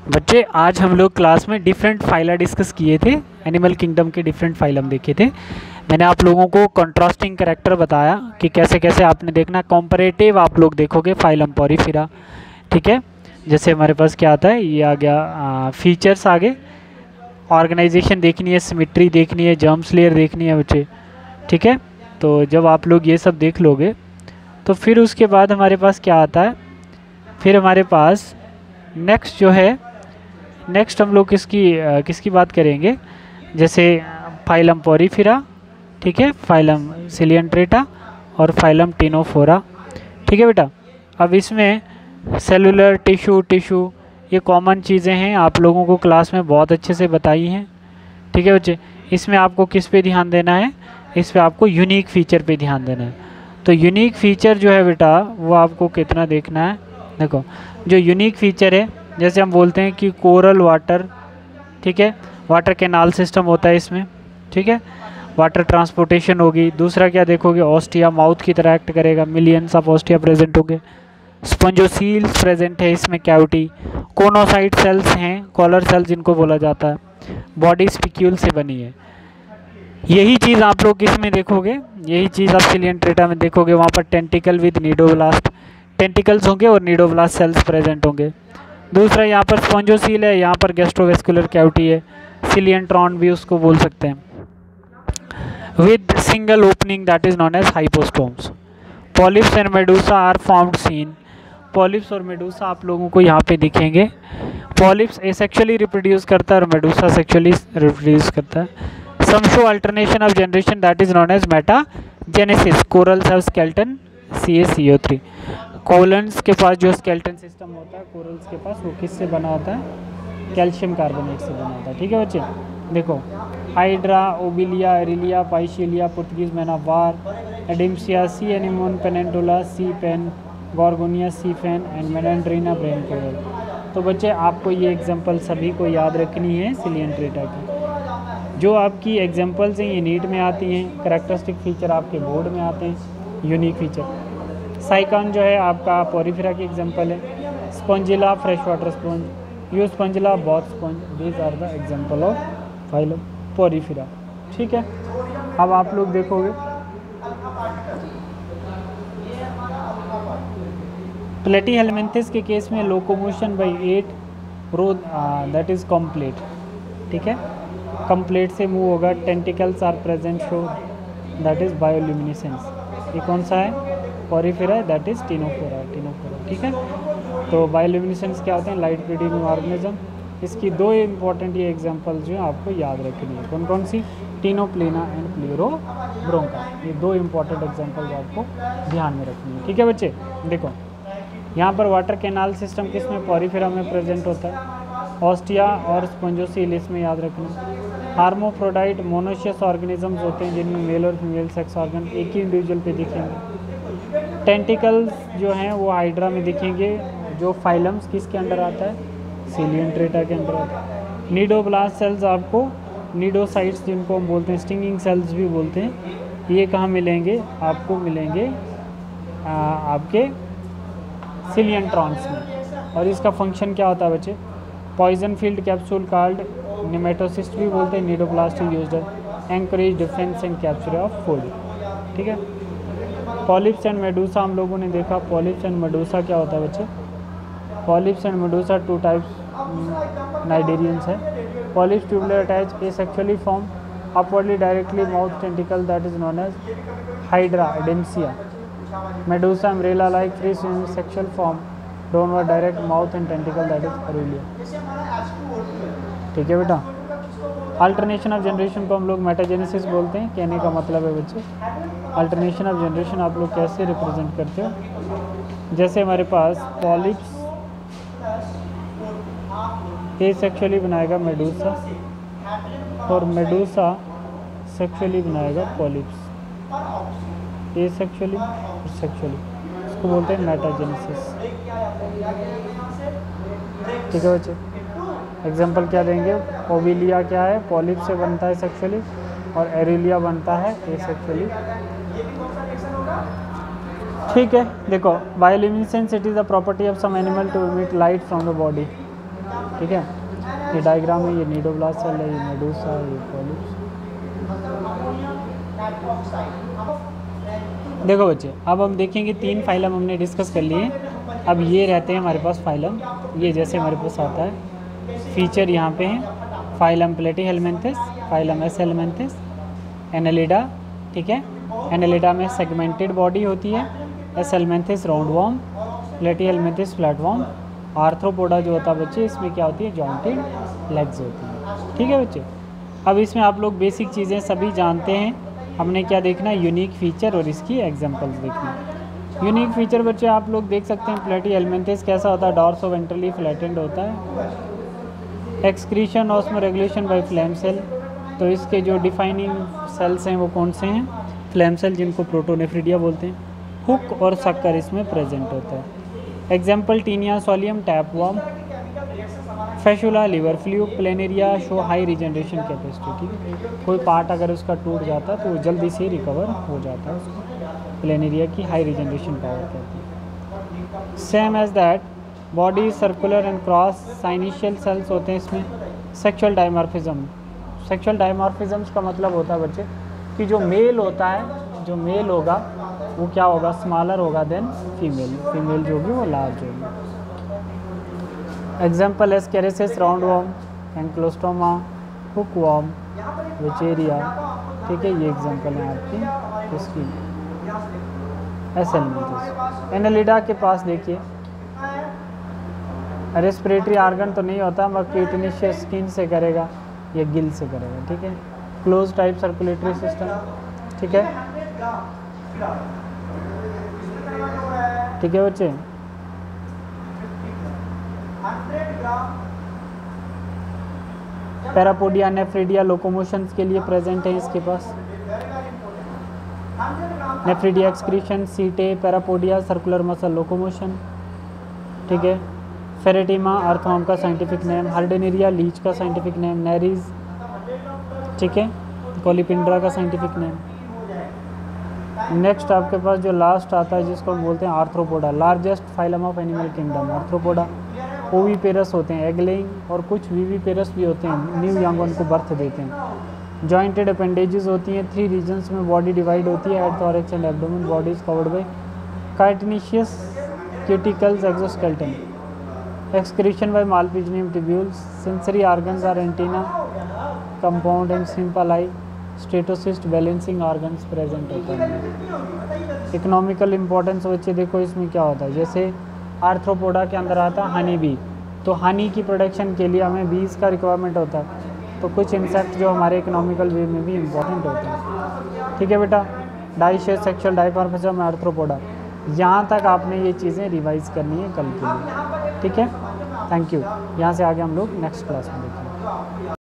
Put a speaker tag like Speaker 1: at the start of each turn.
Speaker 1: बच्चे आज हम लोग क्लास में डिफरेंट फाइला डिस्कस किए थे, एनिमल किंगडम के डिफरेंट फाइलम देखे थे। मैंने आप लोगों को कंट्रास्टिंग कैरेक्टर बताया कि कैसे कैसे आपने देखना, कॉम्परेटिव आप लोग देखोगे फाइलम पोरीफेरा। ठीक है, जैसे हमारे पास क्या आता है, ये आ गया फीचर्स आगे, ऑर्गेनाइजेशन देखनी है, सिमेट्री देखनी है, जर्म्स लेयर देखनी है बच्चे। ठीक है, तो जब आप लोग ये सब देख लोगे तो फिर उसके बाद हमारे पास क्या आता है, फिर हमारे पास नेक्स्ट जो है, नेक्स्ट हम लोग किसकी बात करेंगे, जैसे फाइलम पोरीफेरा, ठीक है, फाइलम सिलियंट्रेटा और फाइलम टिनोफोरा। ठीक है बेटा, अब इसमें सेलुलर टिश्यू ये कॉमन चीज़ें हैं, आप लोगों को क्लास में बहुत अच्छे से बताई हैं। ठीक है बच्चे, इसमें आपको किस पे ध्यान देना है, इस पे आपको यूनिक फीचर पे ध्यान देना है। तो यूनिक फीचर जो है बेटा वो आपको कितना देखना है, देखो जो यूनिक फीचर है, जैसे हम बोलते हैं कि कोरल वाटर, ठीक है, वाटर कैनाल सिस्टम होता है इसमें। ठीक है, वाटर ट्रांसपोर्टेशन होगी। दूसरा क्या देखोगे, ऑस्टिया माउथ की तरह एक्ट करेगा, मिलियंस ऑफ ऑस्टिया प्रेजेंट होंगे। स्पंजोसील्स प्रेजेंट है इसमें, कैविटी, कोनोसाइट सेल्स हैं, कॉलर सेल्स जिनको बोला जाता है, बॉडी स्पिक्यूल से बनी है। यही चीज़ आप लोग किस में देखोगे, यही चीज़ आप सिलियंट्रेटा में देखोगे, वहाँ पर टेंटिकल विद नीडोब्लास्ट, टेंटिकल्स होंगे और नीडोब्लास्ट सेल्स प्रेजेंट होंगे। दूसरा यहाँ पर स्पॉन्जोसील है, यहाँ पर गैस्ट्रोवेस्कुलर कैविटी है, सिलियंट्रॉन भी उसको बोल सकते हैं, with single opening that is known as hypostomes. Polyps and medusa are found seen, polyps और मेडूसा आप लोगों को यहाँ पे दिखेंगे। पॉलिप्स एसेक्सुअली रिप्रोड्यूस करता है और मेडूसा सेक्सुअली रिप्रोड्यूस करता है। Some show alternation of generation that is known as metagenesis, corals have skeleton CaCO3, कोलन्स के पास जो स्केलेटन सिस्टम होता है कोरल्स के पास, वो किससे बना होता है, कैल्शियम कार्बोनेट से बना होता है। ठीक है बच्चे, देखो Hydra, Obelia, Aurelia, Physalia, Portuguese man of war, Adamsia, sea anemone, Pennatula, sea pen, Gorgonia, sea fan and Meandrina brain coral. तो बच्चे आपको ये एग्जांपल सभी को याद रखनी है सिलियंट्रेटा की। जो आपकी एग्जांपल्स हैं ये नीट में आती हैं, कैरेक्टरिस्टिक फीचर आपके बोर्ड में आते हैं, यूनिक फीचर। साइकॉन जो है आपका पोरीफेरा की एग्जांपल है, Spongilla fresh water sponge, Euspongia bath sponge, these are the example of phylum Porifera. ठीक है, अब आप लोग देखोगे प्लेटीहेलमिन्थेस के केस में locomotion by 8 row that is complete. ठीक है, कंप्लीट से मूव होगा, tentacles are present show that is bioluminescence. ये कौन सा है, पोरीफेरा, दैट इज टिनोफोरा। ठीक है, तो बायोल्यूमिनेसेंस क्या होते हैं, लाइट प्रोड्यूसिंग ऑर्गेनिज्म। इसकी दो इंपॉर्टेंट ये एग्जांपल्स जो हैं आपको याद रखनी है, कौन कौन सी, टिनोप्लेना एंड प्लेरोब्रोंका। ये दो इंपॉर्टेंट एग्जांपल्स आपको ध्यान में रखनी है। ठीक है बच्चे, देखो यहाँ पर वाटर कैनाल सिस्टम किसमें, पोरीफेरा में प्रेजेंट होता है, ऑस्टिया और स्पंजोसील इसमें याद रखना। हार्मोफ्रोडाइट मोनोशियस ऑर्गेनिजम्स होते हैं जिनमें मेल और फीमेल सेक्स ऑर्गन एक ही इंडिविजुअल पे दिखेंगे। टेंटिकल्स जो हैं वो हाइड्रा में दिखेंगे, जो फाइलम्स किसके अंडर आता है, सिलियंट्रेटा के अंदर आता है। नीडोब्लास्ट सेल्स आपको, नीडोसाइट्स जिनको हम बोलते हैं, स्टिंगिंग सेल्स भी बोलते हैं, ये कहाँ मिलेंगे, आपको मिलेंगे आपके सिलियंट्रॉन्स में। और इसका फंक्शन क्या होता है बच्चे, poison filled capsule called, nematocyst भी बोलते हैं, cnidoblast used anchorage defence and capture of food. ठीक है, पॉलिप्स एंड मेडूसा हम लोगों ने देखा। पॉलिप्स एंड मेडूसा क्या होता है बच्चे, polyps and medusa 2 types cnidarians है। Polyps tubular attach asexually form upwardly directly mouth tentacle that is known as Hydra Adamsia. Medusa umbrella like free swimming sexual form downward direct mouth and tentacle that is Aurelia. ठीक है बेटा, alternation of generation को हम लोग metagenesis बोलते हैं। कहने का मतलब है बच्चे, अल्टरनेशन ऑफ जनरेशन आप लोग कैसे रिप्रेजेंट करते हो, जैसे हमारे पास पॉलिप्स एसेक्सुअली बनाएगा मेडूसा और मेडूसा सेक्सुअली बनाएगा पॉलिप्स, एसेक्सुअली और सेक्सुअली, इसको बोलते हैं मेटाजेनेसिस। ठीक है बच्चे, एग्जांपल क्या देंगे, ओविलिया क्या है, पॉलिप से बनता है सेक्सुअली और एरिलिया बनता है एसेक्सुअली। ठीक है, देखो bioluminescence it is a property of some animal to emit light from the body. ठीक है। ये डायग्राम है, ये नीडोब्लास्ट सेल है, ये मेडूसा, ये पॉलिप्स। देखो बच्चे, अब हम देखेंगे 3 फाइलम हमने डिस्कस कर लिए। अब ये रहते हैं हमारे पास फाइलम, ये जैसे हमारे पास आता है फीचर यहाँ पे हैं, phylum Platyhelminthes, phylum Aschelminthes, Annelida, ठीक है। एनालिडा में सेगमेंटेड बॉडी होती है, Aschelminthes roundworm, Platyhelminthes flatworm, Arthropoda जो होता है बच्चे इसमें क्या होती है, जॉइंटेड लेग्स होती हैं, ठीक है बच्चे। अब इसमें आप लोग बेसिक चीज़ें सभी जानते हैं, हमने क्या देखना है, यूनिक फीचर और इसकी एग्जांपल्स देखना। यूनिक फीचर बच्चे आप लोग देख सकते हैं, प्लेटीहेलमिन्थेस कैसा होता है, डॉर्सो वेंट्रली फ्लैटेंड होता है। Excretion osmoregulation by flame cell, तो इसके जो डिफाइनिंग सेल्स हैं वो कौन से हैं, फ्लैम सेल जिनको प्रोटोनेफ्रिडिया बोलते हैं। हुक और शक्कर इसमें प्रेजेंट होता है। Example Taenia solium tapeworm, Fasciola liver fluke, Planaria show high regeneration capacity, ठीक है। कोई पार्ट अगर उसका टूट जाता है तो वो जल्दी से रिकवर हो जाता है, उसको प्लेनेरिया की हाई रिजनरेशन पावर कहते हैं। Same as that body circular and cross syncytial cells होते हैं इसमें। सेक्सुअल डायमॉर्फिज्म, सेक्सुअल डायमॉर्फिज्म्स का मतलब होता है बच्चे कि जो मेल होता है, जो मेल होगा वो क्या होगा, स्मॉलर होगा देन फीमेल, फीमेल जो होगी वो लार्ज होगी। Example Ascaris roundworm, Ancylostoma, hookworm, Wuchereria, ठीक है। ये एग्जाम्पल है आपकी इसकी एसहेलमिन्थेस। एनालिडा के पास देखिए रेस्पिरेटरी आर्गन तो नहीं होता, मगर यूटेनिशियस स्किन से करेगा या गिल से करेगा, ठीक है। क्लोज टाइप सर्कुलेटरी सिस्टम, ठीक है, ठीक है बच्चे। पैरापोडिया नेफ्रिडिया लोकोमोशंस के लिए प्रेजेंट है इसके पास। Nephridia excretion, setae, parapodia circular muscle locomotion, ठीक है। फेरेटिमा अर्थवर्म का साइंटिफिक नेम, हार्डेनेरिया लीच का साइंटिफिक नेम, नेरीज, ठीक है, कोलिपिंड्रा का साइंटिफिक नेम। नेक्स्ट आपके पास जो लास्ट आता है जिसको हम बोलते हैं Arthropoda, largest phylum of animal kingdom Arthropoda. Oviparous होते हैं, एग लेइंग, और कुछ वीवीपेरस भी होते हैं, न्यू यंग उनको बर्थ देते हैं। जॉइंटेड अपेंडेजेस होती हैं, 3 रीजन्स में बॉडी डिवाइड होती है, head, thorax and abdomen. Body is covered by chitinous cuticles, exoskeleton. Excretion by Malpighian tubules. Sensory organs are antennae, compound and simple eye, statocyst, balancing organs present होते हैं। Economical importance बच्चे देखो इसमें क्या होता है, जैसे आर्थ्रोपोडा के अंदर आता है हनी बी, तो हनी की प्रोडक्शन के लिए हमें बीज का रिक्वायरमेंट होता है, तो कुछ इंसेक्ट जो हमारे इकोनॉमिकल वे में भी इम्पोर्टेंट होते हैं, ठीक है बेटा। डाइशियस सेक्सुअल डायमॉर्फिज्म आर्थ्रोपोडा, यहाँ तक आपने ये चीज़ें रिवाइज करनी है कल के लिए, ठीक है। Thank you. यहाँ से आगे हम लोग नेक्स्ट क्लास में देखेंगे।